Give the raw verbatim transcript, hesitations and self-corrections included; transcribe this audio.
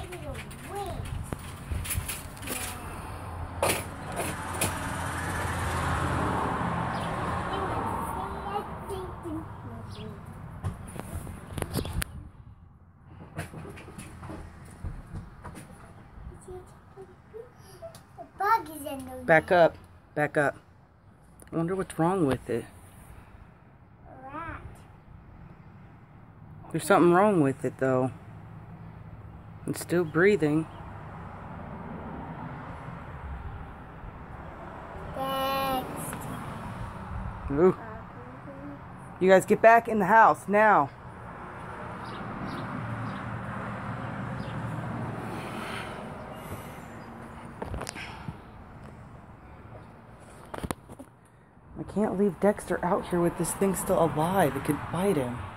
Back up. Back up. I wonder what's wrong with it. Rat. There's something wrong with it, though. It's still breathing. Dexter. Ooh. You guys get back in the house now. I can't leave Dexter out here with this thing still alive. It could bite him.